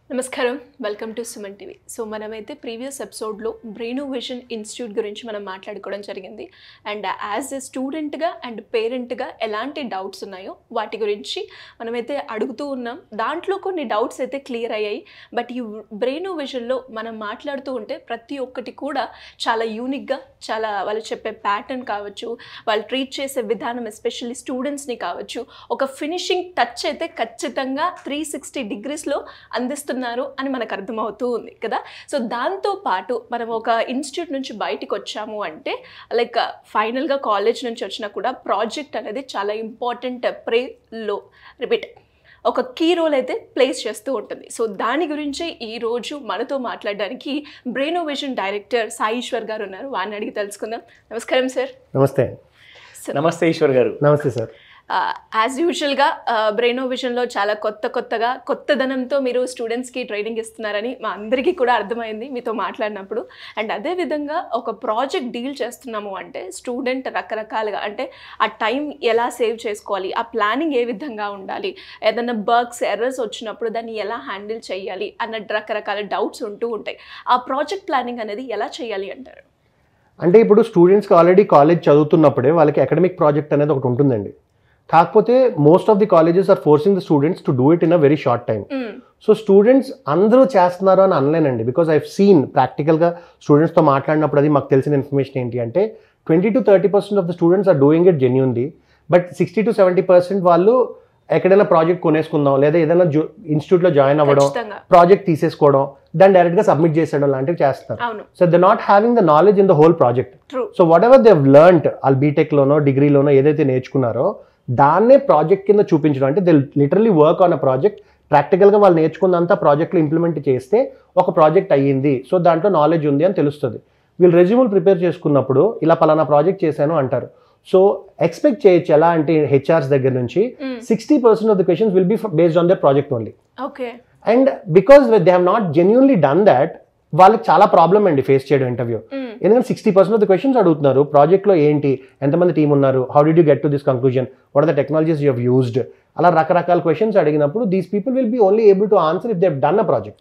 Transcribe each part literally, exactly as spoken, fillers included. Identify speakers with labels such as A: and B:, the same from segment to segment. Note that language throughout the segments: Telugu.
A: నమస్కారం welcome to Suman TV. So మనమైతే ప్రీవియస్ ఎపిసోడ్లో బ్రెయిన్ విజన్ ఇన్స్టిట్యూట్ గురించి మనం మాట్లాడుకోవడం జరిగింది. అండ్ యాజ్ ఎ స్టూడెంట్గా అండ్ పేరెంట్గా ఎలాంటి డౌట్స్ ఉన్నాయో వాటి గురించి మనమైతే అడుగుతూ ఉన్నాం. దాంట్లో కొన్ని డౌట్స్ అయితే క్లియర్ అయ్యాయి. బట్ ఈ బ్రెయిన్ విజన్లో మనం మాట్లాడుతూ ఉంటే ప్రతి ఒక్కటి కూడా చాలా యూనిక్గా, చాలా వాళ్ళు చెప్పే ప్యాటర్న్ కావచ్చు, వాళ్ళు ట్రీట్ చేసే విధానం, ఎస్పెషల్లీ స్టూడెంట్స్ని కావచ్చు, ఒక ఫినిషింగ్ టచ్ అయితే ఖచ్చితంగా త్రీ సిక్స్టీ డిగ్రీస్లో అందిస్తున్నారు అని మనకు అర్థమవుతూ ఉంది కదా. సో దాంతో పాటు మనం ఒక ఇన్స్టిట్యూట్ నుంచి బయటికి వచ్చాము అంటే లైక్ ఫైనల్గా కాలేజ్ నుంచి వచ్చినా కూడా ప్రాజెక్ట్ అనేది చాలా ఇంపార్టెంట్ ప్రేలో రిపీట్ ఒక కీ రోల్ అయితే ప్లేస్ చేస్తూ ఉంటుంది. సో దాని గురించి ఈరోజు మనతో మాట్లాడడానికి brain vision director Sai Eshwar garu ఉన్నారు. వారిని అడిగి తెలుసుకుందాం. నమస్కారం సార్.
B: నమస్తే.
C: నమస్తే ఈశ్వర్ గారు.
B: నమస్తే సార్.
A: యాజ్ యూజువల్గా బ్రెయిన్ విజన్లో చాలా కొత్త కొత్తగా కొత్తదనంతో మీరు స్టూడెంట్స్కి ట్రైనింగ్ ఇస్తున్నారని మా అందరికీ కూడా అర్థమైంది మీతో మాట్లాడినప్పుడు. అండ్ అదేవిధంగా ఒక ప్రాజెక్ట్ డీల్ చేస్తున్నాము అంటే స్టూడెంట్ రకరకాలుగా అంటే ఆ టైం ఎలా సేవ్ చేసుకోవాలి, ఆ ప్లానింగ్ ఏ విధంగా ఉండాలి, ఏదైనా బగ్స్ ఎర్రర్స్ వచ్చినప్పుడు దాన్ని ఎలా హ్యాండిల్ చేయాలి అన్న రకరకాల డౌట్స్ ఉంటూ ఉంటాయి. ఆ ప్రాజెక్ట్ ప్లానింగ్ అనేది ఎలా చేయాలి అంటారు?
B: అంటే ఇప్పుడు స్టూడెంట్స్కి ఆల్రెడీ కాలేజ్ చదువుతున్నప్పుడే వాళ్ళకి అకాడమిక్ ప్రాజెక్ట్ అనేది ఒకటి ఉంటుందండి. కాకపోతే most of the colleges are forcing the students to do it in a very short time. So students అందరూ చేస్తున్నారు అని అనలేనండి. బికాజ్ ఐవ్ సీన్ ప్రాక్టికల్గా స్టూడెంట్స్తో మాట్లాడినప్పుడు అది మాకు తెలిసిన ఇన్ఫర్మేషన్ ఏంటి అంటే twenty to thirty percent of the students are doing it genuinely. But sixty to seventy percent వాళ్ళు ఎక్కడైనా ప్రాజెక్ట్ కొనేసుకుందాం, లేదా ఏదైనా జో ఇన్స్టిట్యూట్లో జాయిన్ అవ్వడం, ప్రాజెక్ట్ తీసేసుకోవడం, దాన్ని డైరెక్ట్గా సబ్మిట్ చేసేయడం లాంటివి చేస్తారు. So they not having the knowledge in the whole project. So whatever they have learned వాళ్ళు బీటెక్లోనో డిగ్రీలోనో ఏదైతే నేర్చుకున్నారో దాన్నే ప్రాజెక్ట్ కింద చూపించడం. అంటే they literally work on a project. ప్రాక్టికల్గా వాళ్ళు నేర్చుకున్నంతా ప్రాజెక్ట్లో ఇంప్లిమెంట్ చేస్తే ఒక ప్రాజెక్ట్ అయ్యింది, సో దాంట్లో నాలెడ్జ్ ఉంది అని తెలుస్తుంది. వీళ్ళు రెజ్యూములు ప్రిపేర్ చేసుకున్నప్పుడు ఇలా పలానా ప్రాజెక్ట్ చేశాను అంటారు. సో ఎక్స్పెక్ట్ చేయొచ్చు ఎలా అంటే హెచ్ఆర్స్ దగ్గర నుంచి sixty percent of the questions will be based on their project only.
A: Okay.
B: And because they have not genuinely done that వాళ్ళకి చాలా ప్రాబ్లమ్ అండి ఫేస్ చేయడం ఇంటర్వ్యూ. ఎందుకంటే sixty percent of the questions అడుగుతున్నారు, ప్రాజెక్ట్లో ఏంటి, ఎంతమంది టీం ఉన్నారు, how did you get to this conclusion, what are the technologies you have used, అలా రకరకాల క్వశ్చన్స్ అడిగినప్పుడు these people will be only able to answer if they have done a project.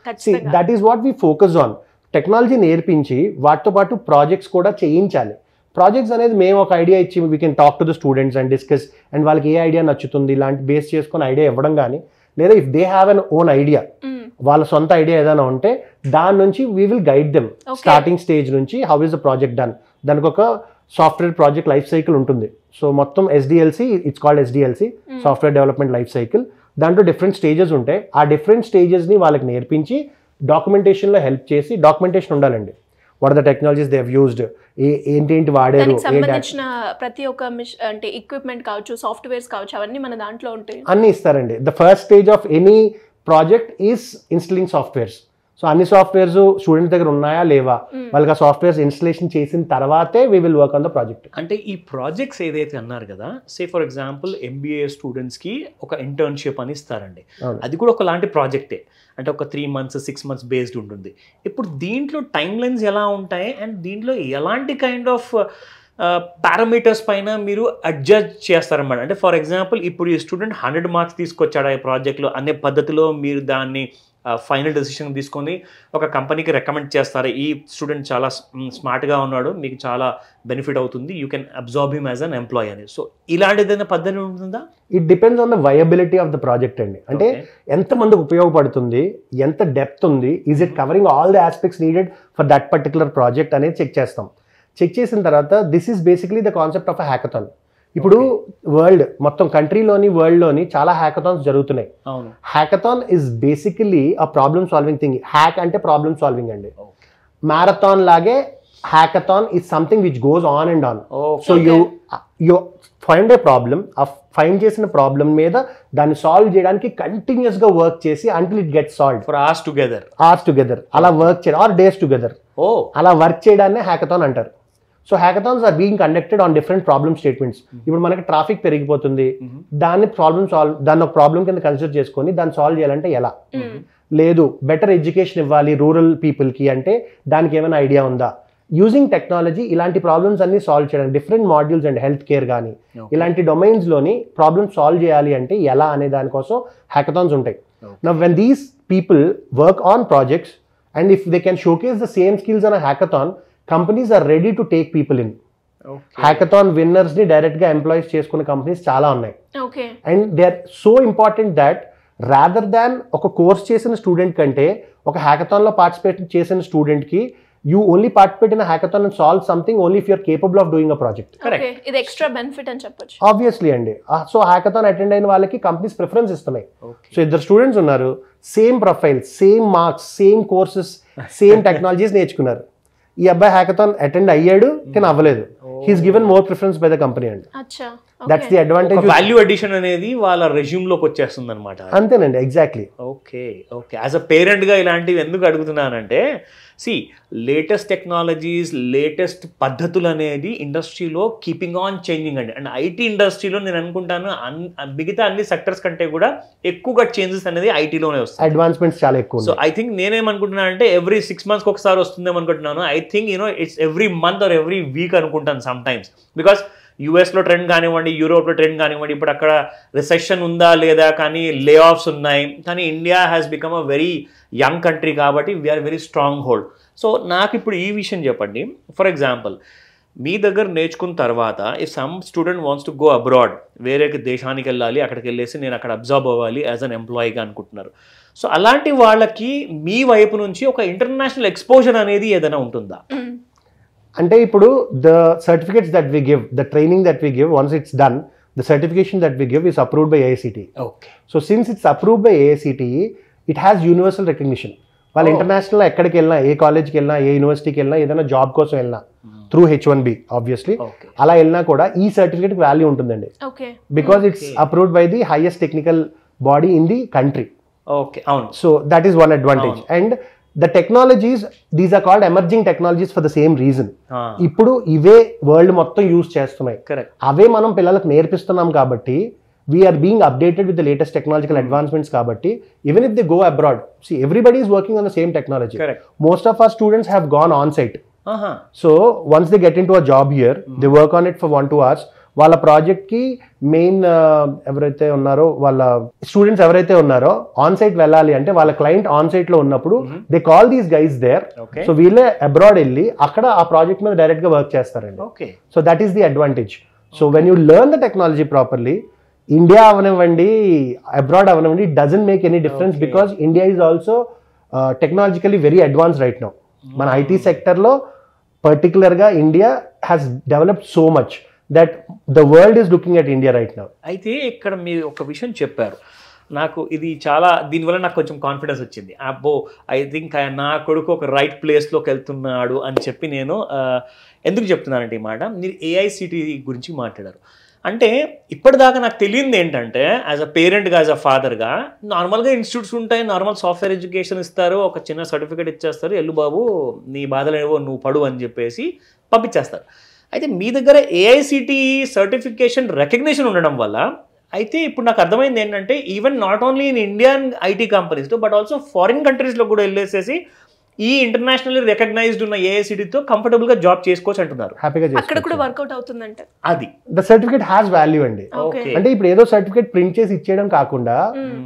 B: That is what we focus on. Technology నేర్పించి వాటితో పాటు ప్రాజెక్ట్స్ కూడా చేయించాలి. ప్రాజెక్ట్స్ అనేది మేము ఒక ఐడియా ఇచ్చి we can talk to the students and discuss and వాళ్ళకి ఏ ఐడియా నచ్చుతుంది ఇలాంటి బేస్ చేసుకొని ఐడియా ఇవ్వడం కానీ, లేదా if they have an own idea, వాళ్ళ సొంత ఐడియా ఏదైనా ఉంటే దాని నుంచి we will guide them starting stage నుంచి how is the project done. దానికి ఒక సాఫ్ట్వేర్ ప్రాజెక్ట్ లైఫ్ సైకిల్ ఉంటుంది. సో మొత్తం SDLC, it's called SDLC, software development life cycle. దాంట్లో డిఫరెంట్ స్టేజెస్ ఉంటాయి. ఆ డిఫరెంట్ స్టేజెస్ని వాళ్ళకి నేర్పించి డాక్యుమెంటేషన్లో హెల్ప్ చేసి, డాక్యుమెంటేషన్ ఉండాలండి. What are the technologies they have used, ఏంటేంటి వాడారు,
A: సంబంధించిన ప్రతి ఒక్క అంటే ఎక్విప్మెంట్ కావచ్చు, సాఫ్ట్వేర్స్ కావచ్చు, అవన్నీ మన దాంట్లో ఉంటాయి,
B: అన్ని ఇస్తారండి. The first stage of any project is installing softwares. So అన్ని సాఫ్ట్వేర్స్ స్టూడెంట్ దగ్గర ఉన్నాయా లేవా, వాళ్ళకి ఆ సాఫ్ట్వేర్స్ ఇన్స్టలేషన్ చేసిన తర్వాతే we will work on the project.
C: అంటే ఈ ప్రాజెక్ట్స్ ఏదైతే అన్నారు కదా, సే ఫర్ ఎగ్జాంపుల్ ఎంబీఏ స్టూడెంట్స్కి ఒక ఇంటర్న్షిప్ అని ఇస్తారండి, అది కూడా ఒకలాంటి ప్రాజెక్టే. అంటే ఒక three months six months based ఉంటుంది. ఇప్పుడు దీంట్లో టైం లైన్స్ ఎలా ఉంటాయి అండ్ దీంట్లో ఎలాంటి కైండ్ ఆఫ్ పారామీటర్స్ పైన మీరు అడ్జస్ట్ చేస్తారన్నమాట? అంటే ఫర్ ఎగ్జాంపుల్ ఇప్పుడు ఈ స్టూడెంట్ హండ్రెడ్ మార్క్స్ తీసుకొచ్చాడా ఈ ప్రాజెక్ట్లో అనే పద్ధతిలో మీరు దాన్ని ఫైనల్ డెసిషన్ తీసుకొని ఒక కంపెనీకి రికమెండ్ చేస్తారు, ఈ స్టూడెంట్ చాలా స్మార్ట్గా ఉన్నాడు, మీకు చాలా బెనిఫిట్ అవుతుంది, you can absorb him as an employee అని. సో ఇలాంటిదైనా పద్ధతి ఉంటుందా?
B: It depends on the viability of the project అండి. అంటే ఎంతమందికి ఉపయోగపడుతుంది, ఎంత డెప్త్ ఉంది, is it covering all the aspects needed for that particular project అనేది చెక్ చేస్తాం. చెక్ చేసిన తర్వాత this is basically the concept of a hackathon. ఇప్పుడు వరల్డ్ మొత్తం కంట్రీలోని వరల్డ్లోని చాలా హ్యాకథాన్స్ జరుగుతున్నాయి. Hackathon is basically a problem solving thing. Hack అంటే ప్రాబ్లమ్ సాల్వింగ్ అండి. మ్యారథాన్ లాగే hackathon is something which goes on and on. So you you find a problem, ఆ ఫైండ్ చేసిన ప్రాబ్లమ్ మీద దాన్ని సాల్వ్ చేయడానికి కంటిన్యూస్ గా వర్క్ చేసి until it get solve
C: for hours together
B: hours together అలా వర్క్ చేయడం, ఆర్ డేస్ టుగెదర్ అలా వర్క్ చేయడాన్ని హ్యాకథాన్ అంటారు. So hackathons are being conducted on different problem statements. ఇప్పుడు మనకి ట్రాఫిక్ పెరిగిపోతుంది, దాన్ని ప్రాబ్లమ్ సాల్వ్ దాన్ని ఒక ప్రాబ్లమ్ కింద కన్సిడర్ చేసుకొని దాన్ని సాల్వ్ చేయాలంటే ఎలా, లేదు బెటర్ ఎడ్యుకేషన్ ఇవ్వాలి రూరల్ పీపుల్కి అంటే దానికి ఏమైనా ఐడియా ఉందా, యూజింగ్ టెక్నాలజీ ఇలాంటి ప్రాబ్లమ్స్ అన్ని సాల్వ్ చేయడానికి different modules and health care కానీ ఇలాంటి డొమైన్స్లోని ప్రాబ్లమ్స్ సాల్వ్ చేయాలి అంటే ఎలా అనే దానికోసం హ్యాకథాన్స్ ఉంటాయి. Now when these people work on projects, and if they can showcase the same skills on a hackathon, companies are ready to take people in. Hackathon winners ని డైరెక్ట్ గా ఎంప్లాయీస్ చేసుకునే కంపెనీస్ చాలా ఉన్నాయి. And they are so important that rather than ఒక కోర్స్ చేసిన స్టూడెంట్ కంటే ఒక హ్యాకథాన్ లో పార్టిసిపేట్ చేసిన స్టూడెంట్ కి you only participate in hackathon and solve something only if you're capable of doing a project.
A: ఇది ఎక్స్ట్రా బెనిఫిట్ అని చెప్పొచ్చు.
B: ఆబ్వియస్లీ అండి. సో హ్యాకథాన్ అటెండ్ అయిన వాళ్ళకి కంపెనీస్ ప్రిఫరెన్స్ ఇస్తున్నాయి. సో ఇద్దరు స్టూడెంట్స్ ఉన్నారు, same profile, same marks, same courses, same technologies నేర్చుకున్నారు. ఈ అబ్బాయి హ్యాకథాన్ అటెండ్ అయ్యాడు కానీ అవ్వలేదు. He's given more preference by the company అండి. That's the advantage.
C: Value addition అనేది వాళ్ళ రెజ్యూమ్ లోకి వచ్చేస్తుంది అనమాట.
B: అంతేనండి, exactly.
C: Okay okay as a parent గా ఇలాంటివి ఎందుకు అడుగుతున్నానంటే, సి లేటెస్ట్ టెక్నాలజీస్, లేటెస్ట్ పద్ధతులు అనేది ఇండస్ట్రీలో కీపింగ్ ఆన్ చేంజింగ్ అండి. అండ్ ఐటీ ఇండస్ట్రీలో నేను అనుకుంటాను మిగతా అన్ని సెక్టర్స్ కంటే కూడా ఎక్కువగా చేంజెస్ అనేది ఐటీలోనే వస్తాయి.
B: అడ్వాన్స్మెంట్స్ చాలా ఎక్కువ.
C: సో ఐ థింక్ నేనేమనుకుంటున్నాను అంటే ఎవ్రీ సిక్స్ మంత్స్కి ఒకసారి వస్తుందేమో అనుకుంటున్నాను. I think you know it's every month or every week అనుకుంటాను సమ్ టైమ్స్. బికాస్ యూఎస్లో ట్రెండ్ కానివ్వండి, యూరోప్లో ట్రెండ్ కానివ్వండి, ఇప్పుడు అక్కడ రిసెషన్ ఉందా లేదా కానీ లే ఆఫ్స్ ఉన్నాయి. కానీ India has become a very young country కాబట్టి we're very strong hold. So నాకు ఇప్పుడు ఈ విషయం చెప్పండి. ఫర్ ఎగ్జాంపుల్, మీ దగ్గర నేర్చుకున్న తర్వాత if some student wants to go abroad, వేరే దేశానికి వెళ్ళాలి, అక్కడికి వెళ్ళేసి నేను అక్కడ అబ్జర్వ్ అవ్వాలి యాజ్ అన్ ఎంప్లాయీగా అనుకుంటున్నారు. సో అలాంటి వాళ్ళకి మీ వైపు నుంచి ఒక ఇంటర్నేషనల్ ఎక్స్పోజర్ అనేది ఏదైనా ఉంటుందా?
B: అంటే ఇప్పుడు the certificates that we give, the training that we give, once it's done, the certification that we give is approved by AICTE.
C: Okay.
B: So since it's approved by AICTE, it has universal recognition. వాళ్ళు ఇంటర్నేషనల్ ఎక్కడికి వెళ్ళినా, ఏ కాలేజ్కి వెళ్ళినా, ఏ యూనివర్సిటీకి వెళ్ళినా, ఏదైనా జాబ్ కోసం వెళ్ళినా through H one B obviously అలా వెళ్ళినా కూడా ఈ సర్టిఫికేట్ వాల్యూ ఉంటుందండి. Because it's approved by the highest technical body in the country.
C: Okay, అవును.
B: So that is one advantage. And the technologies, these are called emerging technologies for the same reason. ఇప్పుడు ఇవే వరల్డ్ మొత్తం యూజ్ చేస్తున్నాయి, అవే మనం పిల్లలకు నేర్పిస్తున్నాం కాబట్టి we're being updated with the latest technological advancements కాబట్టి even if they go abroad, see everybody is working on the same technology. Most of our students have gone on site. So once they get into a job here, they work on it for one two hours. వాళ్ళ ప్రాజెక్ట్కి మెయిన్ ఎవరైతే ఉన్నారో వాళ్ళ స్టూడెంట్స్ ఎవరైతే ఉన్నారో ఆన్ సైట్ వెళ్ళాలి అంటే వాళ్ళ క్లయింట్ ఆన్ సైట్ లో ఉన్నప్పుడు they call these guys there. So వీళ్ళే అబ్రాడ్ వెళ్ళి అక్కడ ఆ ప్రాజెక్ట్ మీద డైరెక్ట్ గా వర్క్ చేస్తారండి. So that is the advantage. So when you learn the technology properly, India అవనివ్వండి, అబ్రాడ్ అవనివ్వండి, it doesn't make any difference because India is also technologically very advance right now. మన ఐటీ సెక్టర్లో పర్టికులర్గా India has developed so much that the world is looking at India right now.
C: అయితే ఇక్కడ మీరు ఒక విషయం చెప్పారు, నాకు ఇది చాలా, దీనివల్ల నాకు కొంచెం కాన్ఫిడెన్స్ వచ్చింది. అబ్బో ఐ థింక్ నా కొడుకు ఒక రైట్ ప్లేస్లోకి వెళ్తున్నాడు అని చెప్పి నేను ఎందుకు చెప్తున్నానంటే ఈ మాట, మీరు ఏఐసిటి గురించి మాట్లాడారు. అంటే ఇప్పటిదాకా నాకు తెలియంది ఏంటంటే యాజ్ అ పేరెంట్గా, యాజ్ అ ఫాదర్గా, నార్మల్గా ఇన్స్టిట్యూట్స్ ఉంటాయి, నార్మల్ సాఫ్ట్వేర్ ఎడ్యుకేషన్ ఇస్తారు, ఒక చిన్న సర్టిఫికేట్ ఇచ్చేస్తారు, ఎల్లు బాబు నీ బాధలు ఏవో నువ్వు పడు అని చెప్పేసి పంపించేస్తారు. అయితే మీ దగ్గర ఏఐసిటి సర్టిఫికేషన్ రికగ్నిషన్ ఉండడం వల్ల అయితే ఇప్పుడు నాకు అర్థమైంది ఏంటంటే even not only in Indian IT కంపెనీస్లో బట్ ఆల్సో ఫారిన్ కంట్రీస్లో కూడా వెళ్ళేసేసి ఈ ఇంటర్నేషనల్లీ రికగ్నైజ్డ్ ఉన్న ఏఐసిటితో కంఫర్టబుల్ గా జాబ్ చేసుకోవచ్చు అంటున్నారు.
B: హ్యాపీగా
A: అక్కడ కూడా వర్కౌట్ అవుతుందంట.
C: అది
B: ద సర్టిఫికేట్ హ్యాస్ వాల్యూ అండి. అంటే ఇప్పుడు ఏదో సర్టిఫికేట్ ప్రింట్ చేసి ఇచ్చేయడం కాకుండా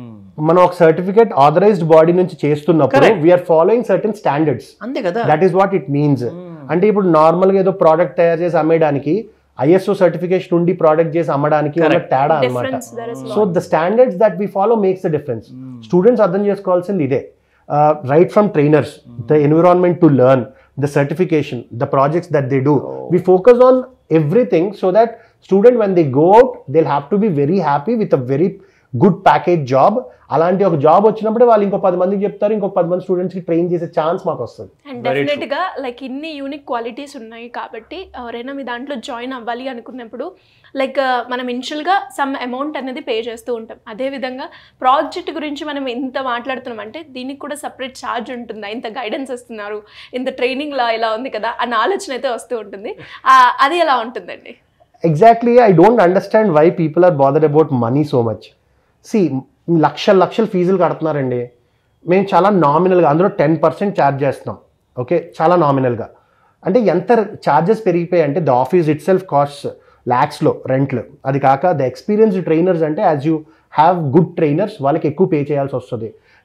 B: మనం ఒక సర్టిఫికేట్ ఆథరైజ్డ్ బాడీ నుంచి చేస్తున్నప్పుడు వీఆర్ ఫాలోయింగ్ సర్టెన్ స్టాండర్డ్స్.
C: అంతే కదా,
B: that is what it means. అంటే ఇప్పుడు నార్మల్ గా ఏదో ప్రోడక్ట్ తయారు చేసి అమ్మేయడానికి ఐఎస్ఓ సర్టిఫికేషన్ ఉండి ప్రోడక్ట్ చేసి అమ్మడానికి ఉన్న తేడా అన్నమాట. So the standards that we follow makes the difference. Students అర్థం చేసుకోవాల్సింది ఇదే. Right from trainers, the environment to learn, the certification, the projects that they do, we focus on everything so that student when they go out they will have to be very happy with a very good package job. అలాంటి ఒక జాబ్ వచ్చినప్పుడే వాళ్ళు ఇంకో పది మందికి చెప్తారు, ఇంకో పది మంది స్టూడెంట్స్ కి ట్రైన్ చేసే ఛాన్స్ మాకు వస్తుంది.
A: అండ్ డెఫినెట్ గా లైక్ ఇన్ని యూనిక్ క్వాలిటీస్ ఉన్నాయి కాబట్టి ఎవరైనా మీ దాంట్లో జాయిన్ అవ్వాలి అనుకున్నప్పుడు లైక్ మనం ఇనిషియల్ గా సమ్ అమౌంట్ అనేది పే చేస్తూ ఉంటాం. అదే విధంగా ప్రాజెక్ట్ గురించి మనం ఇంత మాట్లాడుతున్నాం అంటే దీనికి కూడా సపరేట్ ఛార్జ్ ఉంటుందా, ఇంత గైడెన్స్ ఇస్తున్నారు, ఇంత ట్రైనింగ్ లా ఇలా ఉంది కదా అన్న ఆలోచన అయితే వస్తూ ఉంటుంది. అది ఎలా ఉంటుందండి?
B: Exactly, I don't understand why people are bothered about money so much. సి లక్షల లక్షల ఫీజులు కడుతున్నారండి, మేము చాలా నామినల్గా అందులో టెన్ పర్సెంట్ ఛార్జ్ చేస్తున్నాం. ఓకే, చాలా నామినల్గా. అంటే ఎంత ఛార్జెస్ పెరిగిపోయాయి అంటే the office itself cost ల్యాక్స్లో రెంట్లు. అది కాక ద ఎక్స్పీరియన్స్డ్ ట్రైనర్స్ అంటే as you have good trainers వాళ్ళకి ఎక్కువ పే చేయాల్సి వస్తుంది.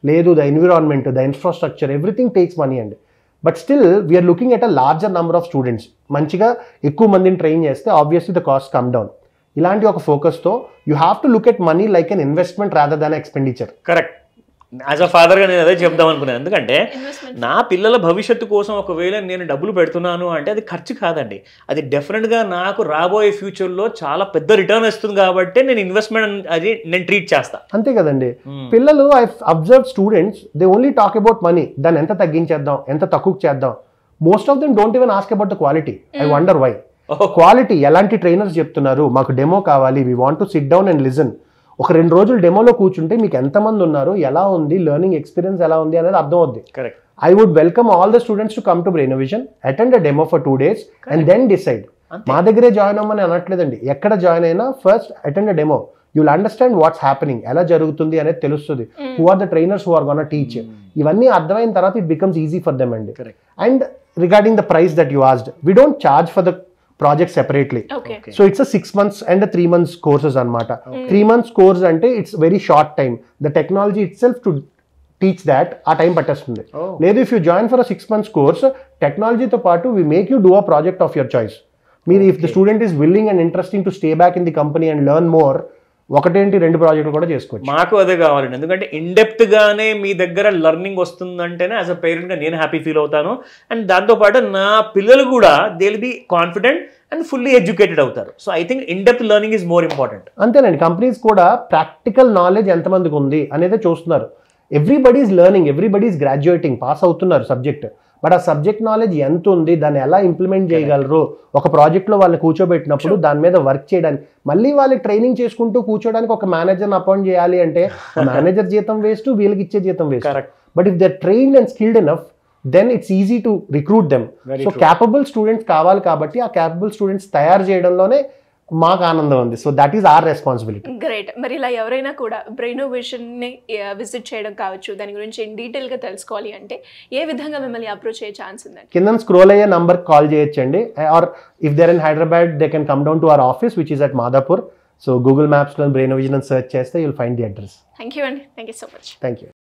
B: లేదు the environment, the infrastructure, everything takes money అండి. But still we're looking at a larger number of students. మంచిగా ఎక్కువ మందిని ట్రైన్ చేస్తే obviously the cost come down. ఇలాంటి ఒక ఫోకస్తో you have to look at money like an investment rather than expenditure.
C: Correct. As a ఫాదర్గా నేను అదే చెప్దాం అనుకున్నాను. ఎందుకంటే నా పిల్లల భవిష్యత్తు కోసం ఒకవేళ నేను డబ్బులు పెడుతున్నాను అంటే అది ఖర్చు కాదండి, అది డెఫినెట్గా నాకు రాబోయే ఫ్యూచర్లో చాలా పెద్ద రిటర్న్ వస్తుంది కాబట్టి నేను ఇన్వెస్ట్మెంట్ అది నేను ట్రీట్ చేస్తాను.
B: అంతే కదండి. పిల్లలు I observe students they only talk about money, దాన్ని ఎంత తగ్గించేద్దాం, ఎంత తక్కువ చేద్దాం. Most of them don't even ask about the quality. I wonder why. Quality ఎలాంటి ట్రైనర్స్ చెప్తున్నారు, మాకు డెమో కావాలి, we want to sit down and listen. ఒక రెండు రోజులు డెమోలో కూర్చుంటే మీకు ఎంతమంది ఉన్నారు, ఎలా ఉంది, లెర్నింగ్ ఎక్స్పీరియన్స్ ఎలా ఉంది అనేది అర్థం అవుద్ది.
C: Correct.
B: I would welcome all the students to come to Brainovision, attend a demo for two days and then decide. మా దగ్గరే జాయిన్ అవ్వమని అనట్లేదండి, ఎక్కడ జాయిన్ అయినా first attend a demo. You'll understand what's happening, ఎలా జరుగుతుంది అనేది తెలుస్తుంది. Who are the trainers who are gonna teach. ఇవన్నీ అర్థమైన తర్వాత it becomes easy for them అండి. And regarding the price that you asked, we don't charge for the project separately.
A: Okay.
B: So it's a six months and a three months courses anamata. Okay. Three months course ante it's very short time. The technology itself to teach that ఆ టైం పట్టేస్తుంది. లేదు if you join for a six months course, technology తో పాటు we make you do a project of your choice. మీరు if the student is willing and interesting to stay back in the company and learn more, ఒకటేంటి రెండు ప్రాజెక్టులు కూడా చేసుకోవచ్చు.
C: మాకు అదే కావాలండి, ఎందుకంటే ఇన్డెప్త్ గానే మీ దగ్గర లెర్నింగ్ వస్తుందంటేనే యాజ్ అ పేరెంట్ గా నేను హ్యాపీ ఫీల్ అవుతాను. అండ్ దాంతోపాటు నా పిల్లలు కూడా they will be confident and fully educated అవుతారు. So I think in depth learning is more important.
B: అంతేనండి, కంపెనీస్ కూడా ప్రాక్టికల్ నాలెడ్జ్ ఎంతమందికి ఉంది అనేది చూస్తున్నారు. Everybody is learning, everybody is graduating, pass అవుతున్నారు సబ్జెక్ట్. బట్ ఆ సబ్జెక్ట్ నాలెడ్జ్ ఎంత ఉంది, దాన్ని ఎలా ఇంప్లిమెంట్ చేయగలరు, ఒక ప్రాజెక్ట్లో వాళ్ళని కూర్చోబెట్టినప్పుడు దాని మీద వర్క్ చేయడానికి, మళ్ళీ వాళ్ళకి ట్రైనింగ్ చేసుకుంటూ కూర్చోడానికి ఒక మేనేజర్ని అపాయింట్ చేయాలి అంటే మేనేజర్ జీతం వేస్ట్, వీళ్ళకి ఇచ్చే జీతం waste. But if they trained and skilled enough, then it's easy to recruit them. So capable students కావాలి కాబట్టి ఆ క్యాపబుల్ స్టూడెంట్స్ తయారు చేయడంలోనే మాకు ఆనందం ఉంది. So that is our responsibility.
A: Great. మరి ఇలా ఎవరైనా కూడా బ్రెయినోవిజన్ని విజిట్ చేయడం కావచ్చు, దాని గురించి ఇన్ డీటెయిల్గా తెలుసుకోవాలి అంటే ఏ విధంగా మిమ్మల్ని అప్రోచ్ అయ్యే ఛాన్స్ ఉందండి?
B: కింద స్క్రోల్ అయ్యే నంబర్ కాల్ చేయొచ్చండి. Or if they're in Hyderabad they can come down to our office which is at Madhapur. So Google మ్యాప్స్లో బ్రెయినోవిజన్ అని సెర్చ్ చేస్తే you'll find the address.
A: Thank you అండి. Thank you so much.
B: Thank you.